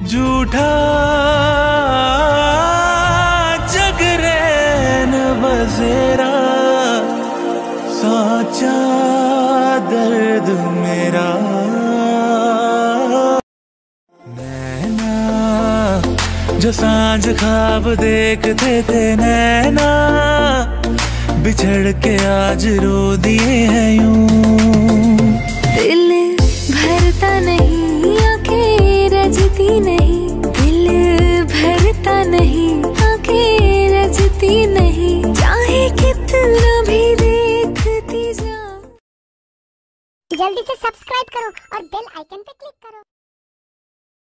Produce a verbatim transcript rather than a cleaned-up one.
झूठा जगरैन बसेरा, साचा दर्द मेरा। नैना जो सांझ ख्वाब देखते थे, नैना बिछड़ के आज रो दिए हैं यूं। दिल भरता नहीं, आंखें रजती नहीं, दिल भरता नहीं, आंखें रजती नहीं, चाहे कितना भी देखती जाऊं। जल्दी से सब्सक्राइब करो और बेल आइकन पे क्लिक करो।